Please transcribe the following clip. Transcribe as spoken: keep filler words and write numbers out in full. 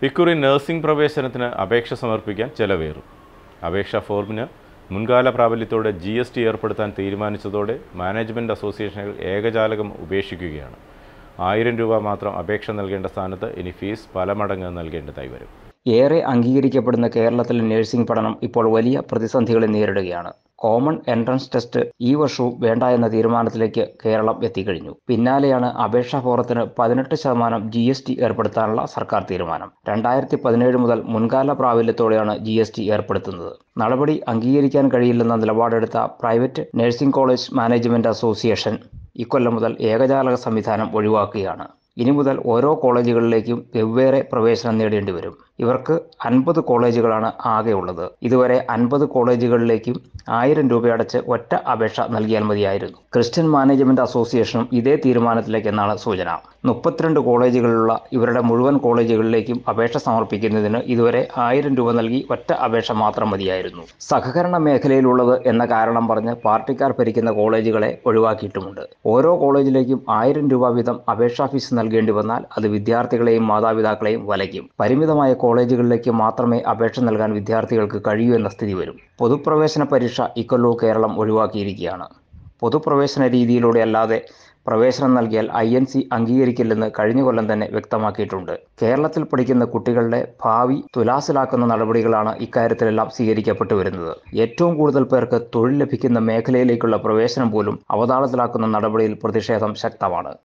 ഇക്കുറി നഴ്സിംഗ് പ്രവേശനത്തിന് അപേക്ഷ സമർപ്പിക്കാൻ ചെലവേറും. അപേക്ഷാ ഫോമിന് മുൻകാല പ്രാബല്യത്തോടെ ജി എസ് ടി ഏർപ്പെടുത്താൻ തീരുമാനിച്ചതോടെ മാനേജ്മെൻറ്റ് അസോസിയേഷനുകൾ ഏകജാലകം ഉപേക്ഷിക്കുകയാണ്. ആയിരം രൂപ മാത്രം അപേക്ഷ നൽകേണ്ട സ്ഥാനത്ത് ഇനി ഫീസ് പല മടങ്ങ് നൽകേണ്ടതായി വരും. ഏറെ അംഗീകരിക്കപ്പെടുന്ന കേരളത്തിലെ നഴ്സിംഗ് പഠനം ഇപ്പോൾ വലിയ പ്രതിസന്ധികളെ നേരിടുകയാണ്. കോമൺ എൻട്രൻസ് ടെസ്റ്റ് ഈ വർഷവും വേണ്ട എന്ന തീരുമാനത്തിലേക്ക് കേരളം എത്തിക്കഴിഞ്ഞു. പിന്നാലെയാണ് അപേക്ഷാ ഫോറത്തിന് പതിനെട്ട് ശതമാനം ജി എസ് ടി ഏർപ്പെടുത്താനുള്ള സർക്കാർ തീരുമാനം. രണ്ടായിരത്തി പതിനേഴ് മുതൽ മുൻകാല പ്രാബല്യത്തോടെയാണ് ജി എസ് ടി ഏർപ്പെടുത്തുന്നത്. നടപടി അംഗീകരിക്കാൻ കഴിയില്ലെന്ന നിലപാടെടുത്ത private nursing college management association ഇക്കൊല്ലം മുതൽ ഏകജാലക സംവിധാനം ഒഴിവാക്കുകയാണ്. ഇനി മുതൽ ഓരോ കോളേജുകളിലേക്കും വെവ്വേറെ പ്രവേശനം നേടേണ്ടി വരും. ഇവർക്ക് അൻപത് കോളേജുകളാണ് ആകെ ഉള്ളത്. ഇതുവരെ അൻപത് കോളേജുകളിലേക്കും ആയിരം രൂപയടച്ച് ഒറ്റ അപേക്ഷ നൽകിയാൽ മതിയായിരുന്നു. ക്രിസ്ത്യൻ മാനേജ്മെന്റ് അസോസിയേഷനും ഇതേ തീരുമാനത്തിലേക്കെന്നാണ് സൂചന. മുപ്പത്തിരണ്ട് കോളേജുകളിലുള്ള ഇവരുടെ മുഴുവൻ കോളേജുകളിലേക്കും അപേക്ഷ സമർപ്പിക്കുന്നതിന് ഇതുവരെ ആയിരം രൂപ നൽകി ഒറ്റ അപേക്ഷ മാത്രം മതിയായിരുന്നു. സഹകരണ മേഖലയിലുള്ളത് എന്ന കാരണം പറഞ്ഞ് പാർട്ടിക്കാർ ഭരിക്കുന്ന കോളേജുകളെ ഒഴിവാക്കിയിട്ടുമുണ്ട്. ഓരോ കോളേജിലേക്കും ആയിരം രൂപ വീതം അപേക്ഷാ ഫീസ് നൽകേണ്ടി വന്നാൽ അത് വിദ്യാർത്ഥികളെയും മാതാപിതാക്കളെയും വലയ്ക്കും. പരിമിതമായ കോളേജുകളിലേക്ക് മാത്രമേ അപേക്ഷ നൽകാൻ വിദ്യാർത്ഥികൾക്ക് കഴിയൂ എന്ന സ്ഥിതി വരും. പൊതുപ്രവേശന പരീക്ഷ ഇക്കൊല്ലവും കേരളം ഒഴിവാക്കിയിരിക്കുകയാണ്. പൊതുപ്രവേശന രീതിയിലൂടെ അല്ലാതെ പ്രവേശനം നൽകിയാൽ ഐ എൻ സി അംഗീകരിക്കില്ലെന്ന് കഴിഞ്ഞ കൊല്ലം തന്നെ വ്യക്തമാക്കിയിട്ടുണ്ട്. കേരളത്തിൽ പഠിക്കുന്ന കുട്ടികളുടെ ഭാവി തുലാസിലാക്കുന്ന നടപടികളാണ് ഇക്കാര്യത്തിലെല്ലാം സ്വീകരിക്കപ്പെട്ടു വരുന്നത്. ഏറ്റവും കൂടുതൽ പേർക്ക് തൊഴിൽ ലഭിക്കുന്ന മേഖലയിലേക്കുള്ള പ്രവേശനം പോലും അവതാളത്തിലാക്കുന്ന നടപടിയിൽ പ്രതിഷേധം ശക്തമാണ്.